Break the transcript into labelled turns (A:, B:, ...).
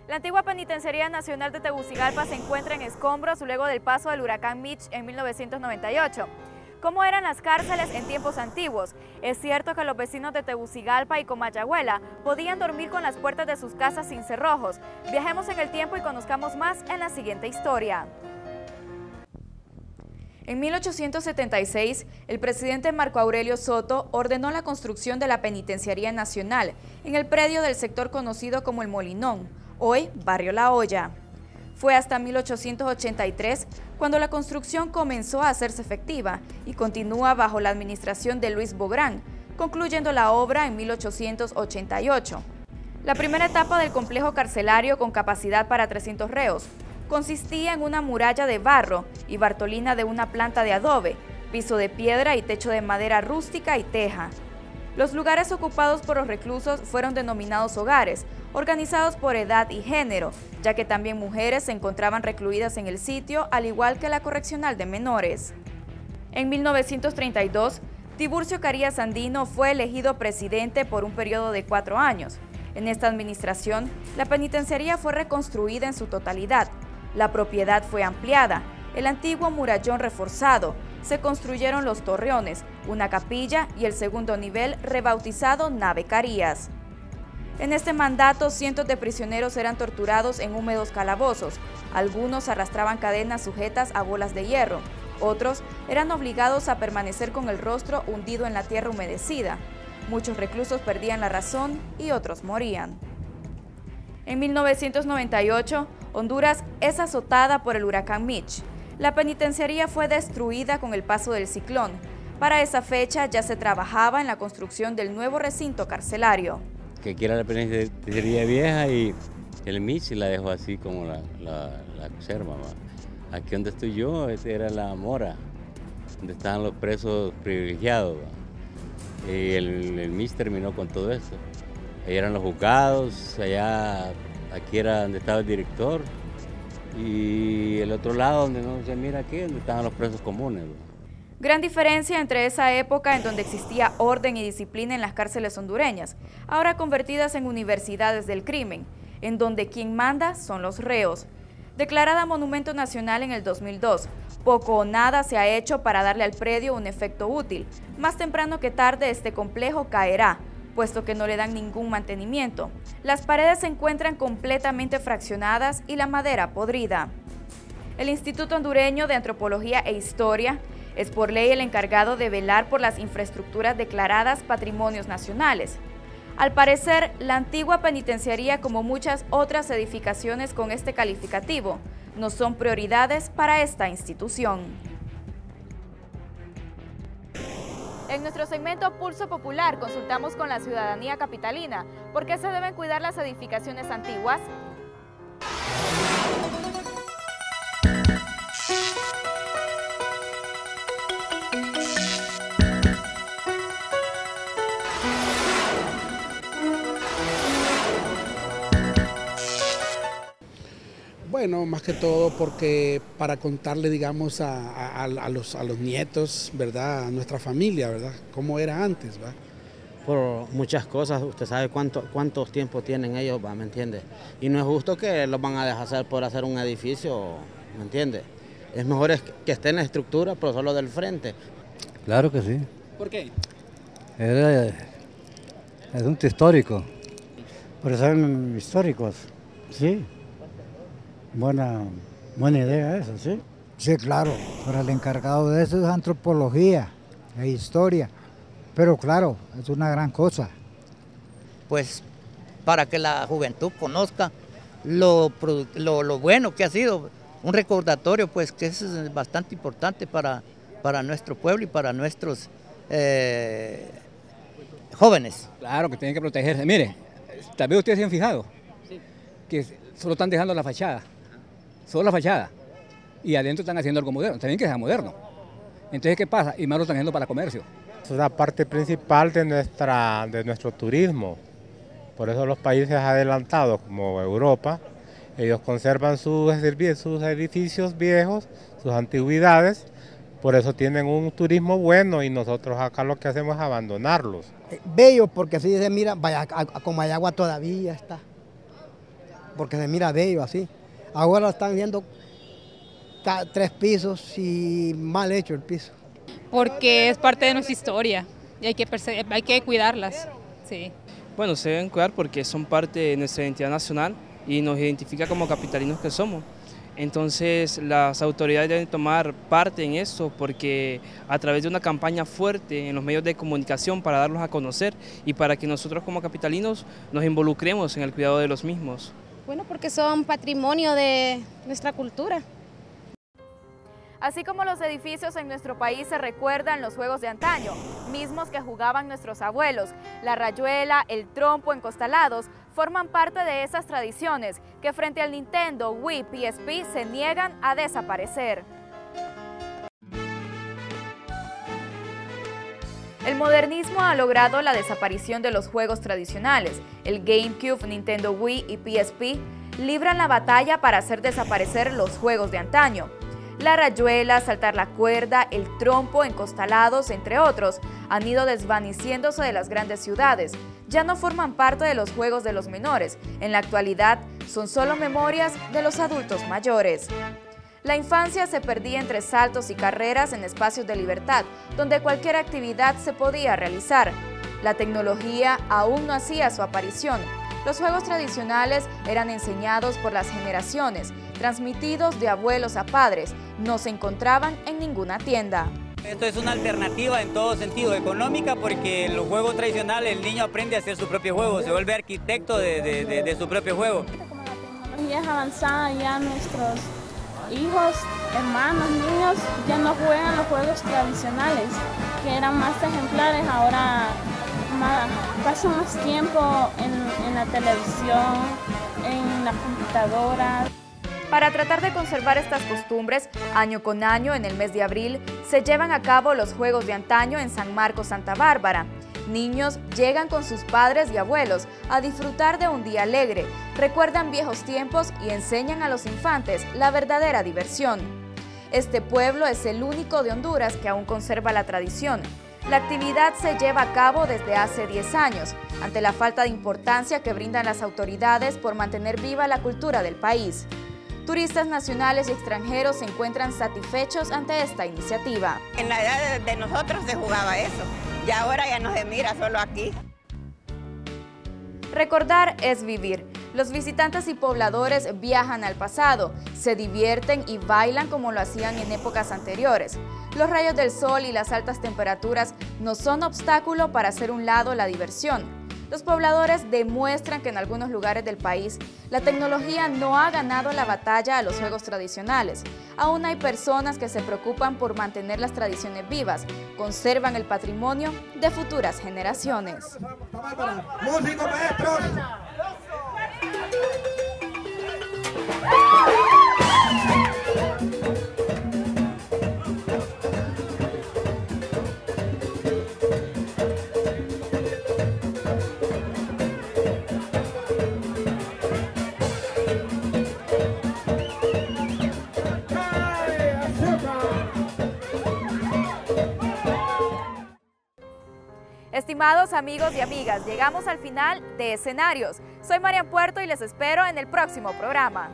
A: La antigua Penitenciaría Nacional de Tegucigalpa se encuentra en escombros luego del paso del huracán Mitch en 1998. ¿Cómo eran las cárceles en tiempos antiguos? Es cierto que los vecinos de Tegucigalpa y Comayagüela podían dormir con las puertas de sus casas sin cerrojos. Viajemos en el tiempo y conozcamos más en la siguiente historia. En 1876, el presidente Marco Aurelio Soto ordenó la construcción de la Penitenciaría Nacional en el predio del sector conocido como El Molinón, hoy Barrio La Hoya. Fue hasta 1883 cuando la construcción comenzó a hacerse efectiva y continúa bajo la administración de Luis Bográn, concluyendo la obra en 1888. La primera etapa del complejo carcelario, con capacidad para 300 reos, consistía en una muralla de barro y bartolina de una planta de adobe, piso de piedra y techo de madera rústica y teja. Los lugares ocupados por los reclusos fueron denominados hogares, organizados por edad y género, ya que también mujeres se encontraban recluidas en el sitio, al igual que la correccional de menores. En 1932, Tiburcio Carías Andino fue elegido presidente por un periodo de 4 años. En esta administración, la penitenciaría fue reconstruida en su totalidad. La propiedad fue ampliada, el antiguo murallón reforzado, se construyeron los torreones, una capilla y el segundo nivel rebautizado Nave Carías. En este mandato, cientos de prisioneros eran torturados en húmedos calabozos. Algunos arrastraban cadenas sujetas a bolas de hierro. Otros eran obligados a permanecer con el rostro hundido en la tierra humedecida. Muchos reclusos perdían la razón y otros morían. En 1998, Honduras es azotada por el huracán Mitch. La penitenciaría fue destruida con el paso del ciclón. Para esa fecha ya se trabajaba en la construcción del nuevo recinto carcelario.
B: Que quiera la penitenciaría vieja y el Mitch la dejó así como la conserva. ¿Va? Aquí donde estoy yo, era la Mora, donde estaban los presos privilegiados. ¿Va? Y el Mitch terminó con todo esto. Ahí eran los juzgados, allá, aquí era donde estaba el director. Y el otro lado, donde no se mira aquí, donde estaban los presos comunes. ¿Va?
A: Gran diferencia entre esa época en donde existía orden y disciplina en las cárceles hondureñas, ahora convertidas en universidades del crimen, en donde quien manda son los reos. Declarada Monumento Nacional en el 2002, poco o nada se ha hecho para darle al predio un efecto útil. Más temprano que tarde este complejo caerá, puesto que no le dan ningún mantenimiento. Las paredes se encuentran completamente fraccionadas y la madera podrida. El Instituto Hondureño de Antropología e Historia es por ley el encargado de velar por las infraestructuras declaradas patrimonios nacionales. Al parecer, la antigua penitenciaría, como muchas otras edificaciones con este calificativo, no son prioridades para esta institución. En nuestro segmento Pulso Popular consultamos con la ciudadanía capitalina por qué se deben cuidar las edificaciones antiguas.
C: Bueno, más que todo porque para contarle, digamos, a los nietos, ¿verdad? A nuestra familia, ¿verdad? Cómo era antes, ¿va?
D: Por muchas cosas, usted sabe cuántos tiempos tienen ellos, ¿va? ¿Me entiende? Y no es justo que los van a dejar hacer por hacer un edificio, ¿me entiende? Es mejor que esté en la estructura, pero solo del frente.
E: Claro que sí.
C: ¿Por qué?
E: Es un histórico. Por eso son históricos, sí. Buena idea eso, ¿sí?
F: Sí, claro, pero el encargado de eso es antropología e historia, pero claro, es una gran cosa.
G: Pues para que la juventud conozca lo bueno que ha sido, un recordatorio pues que es bastante importante para nuestro pueblo y para nuestros jóvenes.
H: Claro que tienen que protegerse. Mire, tal vez ustedes se han fijado que solo están dejando la fachada. Solo la fachada, y adentro están haciendo algo moderno, también que sea moderno. Entonces, ¿qué pasa? Y más lo están haciendo para comercio.
I: Es la parte principal de nuestro turismo. Por eso los países adelantados, como Europa, ellos conservan sus edificios viejos, sus antigüedades, por eso tienen un turismo bueno y nosotros acá lo que hacemos es abandonarlos.
J: Bello, porque así se mira, vaya, a Comayagua todavía está. porque se mira bello así. Ahora están viendo 3 pisos y mal hecho el piso.
K: Porque es parte de nuestra historia y hay que cuidarlas, sí.
L: Bueno, se deben cuidar porque son parte de nuestra identidad nacional y nos identifica como capitalinos que somos. Entonces las autoridades deben tomar parte en eso porque a través de una campaña fuerte en los medios de comunicación para darlos a conocer y para que nosotros como capitalinos nos involucremos en el cuidado de los mismos.
M: Bueno, porque son patrimonio de nuestra cultura.
A: Así como los edificios en nuestro país se recuerdan los juegos de antaño, mismos que jugaban nuestros abuelos, la rayuela, el trompo, encostalados, forman parte de esas tradiciones que frente al Nintendo, Wii, PSP se niegan a desaparecer. El modernismo ha logrado la desaparición de los juegos tradicionales. El GameCube, Nintendo Wii y PSP libran la batalla para hacer desaparecer los juegos de antaño. La rayuela, saltar la cuerda, el trompo, encostalados, entre otros, han ido desvaneciéndose de las grandes ciudades. Ya no forman parte de los juegos de los menores. En la actualidad, son solo memorias de los adultos mayores. La infancia se perdía entre saltos y carreras en espacios de libertad, donde cualquier actividad se podía realizar. La tecnología aún no hacía su aparición. Los juegos tradicionales eran enseñados por las generaciones, transmitidos de abuelos a padres, no se encontraban en ninguna tienda.
N: Esto es una alternativa en todo sentido, económica, porque en los juegos tradicionales el niño aprende a hacer su propio juego, se vuelve arquitecto de su propio juego.
O: Como la tecnología es avanzada, ya nuestros hijos, hermanos, niños ya no juegan los juegos tradicionales, que eran más ejemplares, ahora pasan más tiempo en la televisión, en la computadora.
A: Para tratar de conservar estas costumbres, año con año, en el mes de abril, se llevan a cabo los Juegos de Antaño en San Marcos, Santa Bárbara. Niños llegan con sus padres y abuelos a disfrutar de un día alegre, recuerdan viejos tiempos y enseñan a los infantes la verdadera diversión. Este pueblo es el único de Honduras que aún conserva la tradición. La actividad se lleva a cabo desde hace 10 años, ante la falta de importancia que brindan las autoridades por mantener viva la cultura del país. Turistas nacionales y extranjeros se encuentran satisfechos ante esta iniciativa.
P: En la edad de nosotros se jugaba eso, y ahora ya no se mira, solo aquí.
A: Recordar es vivir. Los visitantes y pobladores viajan al pasado, se divierten y bailan como lo hacían en épocas anteriores. Los rayos del sol y las altas temperaturas no son obstáculo para hacer un lado la diversión. Los pobladores demuestran que en algunos lugares del país la tecnología no ha ganado la batalla a los juegos tradicionales. Aún hay personas que se preocupan por mantener las tradiciones vivas, conservan el patrimonio de futuras generaciones.
Q: ¡Músicos, maestros!
A: Estimados amigos y amigas, llegamos al final de Escenarios. Soy Marian Puerto y les espero en el próximo programa.